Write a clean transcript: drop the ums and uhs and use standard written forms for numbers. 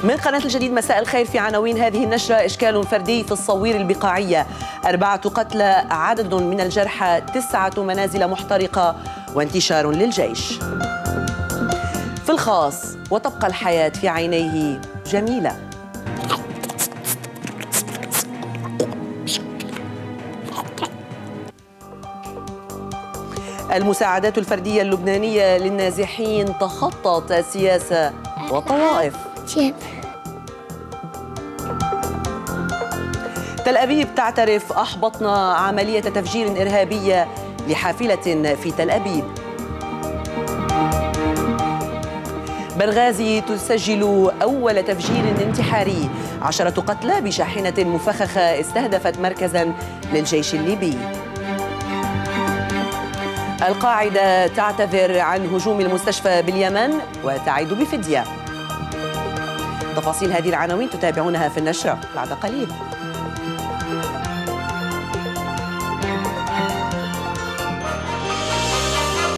من قناة الجديد مساء الخير. في عناوين هذه النشرة: إشكال فردي في الصوير البقاعية، 4 قتلى، عدد من الجرحى، 9 منازل محترقة، وانتشار للجيش. في الخاص: وتبقى الحياة في عينيه جميلة. المساعدات الفردية اللبنانية للنازحين تخطت سياسة وطوائف. تل أبيب تعترف: أحبطنا عملية تفجير إرهابية لحافلة في تل أبيب. بنغازي تسجل أول تفجير انتحاري، 10 قتلى بشاحنة مفخخة استهدفت مركزا للجيش الليبي. القاعدة تعتذر عن هجوم المستشفى باليمن وتعد بفدية. تفاصيل هذه العناوين تتابعونها في النشرة بعد قليل.